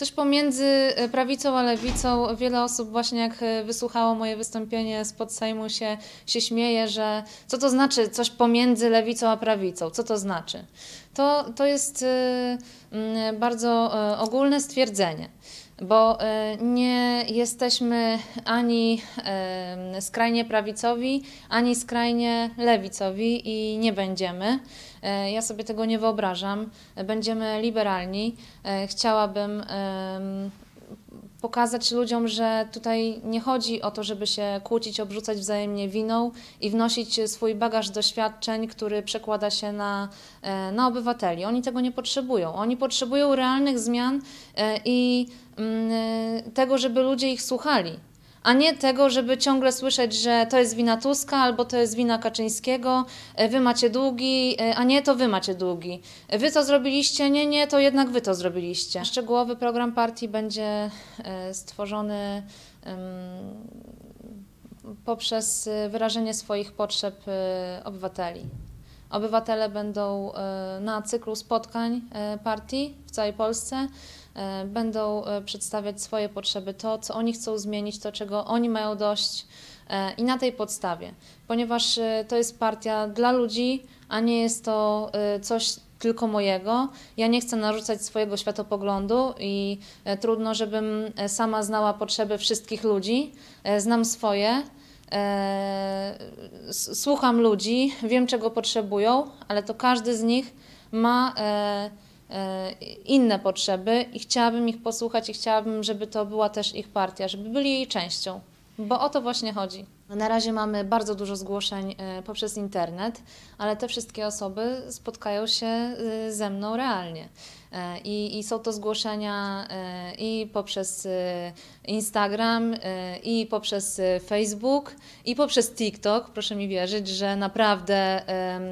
Coś pomiędzy prawicą a lewicą. Wiele osób właśnie jak wysłuchało moje wystąpienie spod Sejmu się śmieje, że co to znaczy coś pomiędzy lewicą a prawicą? Co to znaczy? To jest bardzo ogólne stwierdzenie, bo nie jesteśmy ani skrajnie prawicowi, ani skrajnie lewicowi i nie będziemy. Ja sobie tego nie wyobrażam. Będziemy liberalni. Chciałabym pokazać ludziom, że tutaj nie chodzi o to, żeby się kłócić, obrzucać wzajemnie winą i wnosić swój bagaż doświadczeń, który przekłada się na obywateli. Oni tego nie potrzebują. Oni potrzebują realnych zmian i tego, żeby ludzie ich słuchali, a nie tego, żeby ciągle słyszeć, że to jest wina Tuska albo to jest wina Kaczyńskiego, wy macie długi, a nie, to wy macie długi. Wy to zrobiliście, nie, to jednak wy to zrobiliście. Szczegółowy program partii będzie stworzony poprzez wyrażenie swoich potrzeb obywateli. Obywatele będą na cyklu spotkań partii w całej Polsce, będą przedstawiać swoje potrzeby, to, co oni chcą zmienić, to, czego oni mają dość i na tej podstawie, ponieważ to jest partia dla ludzi, a nie jest to coś tylko mojego. Ja nie chcę narzucać swojego światopoglądu i trudno, żebym sama znała potrzeby wszystkich ludzi. Znam swoje. Słucham ludzi, wiem czego potrzebują, ale to każdy z nich ma inne potrzeby i chciałabym ich posłuchać i chciałabym, żeby to była też ich partia, żeby byli jej częścią, bo o to właśnie chodzi. Na razie mamy bardzo dużo zgłoszeń poprzez internet, ale te wszystkie osoby spotkają się ze mną realnie. I są to zgłoszenia i poprzez Instagram, i poprzez Facebook, i poprzez TikTok. Proszę mi wierzyć, że naprawdę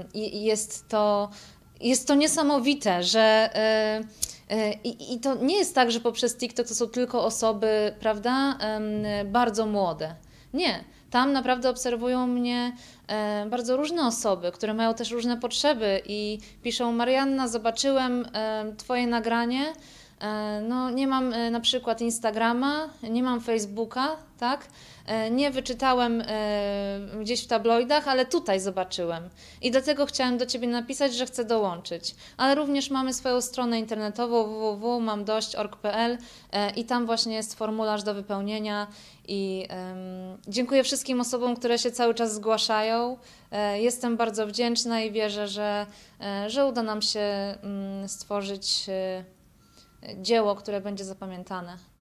jest to niesamowite, że i to nie jest tak, że poprzez TikTok to są tylko osoby, prawda, bardzo młode. Nie. Tam naprawdę obserwują mnie bardzo różne osoby, które mają też różne potrzeby i piszą: Marianna, zobaczyłem Twoje nagranie, no nie mam na przykład Instagrama, nie mam Facebooka, tak? Nie wyczytałem gdzieś w tabloidach, ale tutaj zobaczyłem. I dlatego chciałem do Ciebie napisać, że chcę dołączyć. Ale również mamy swoją stronę internetową www.mamdość.org.pl i tam właśnie jest formularz do wypełnienia. I dziękuję wszystkim osobom, które się cały czas zgłaszają. Jestem bardzo wdzięczna i wierzę, że uda nam się stworzyć dzieło, które będzie zapamiętane.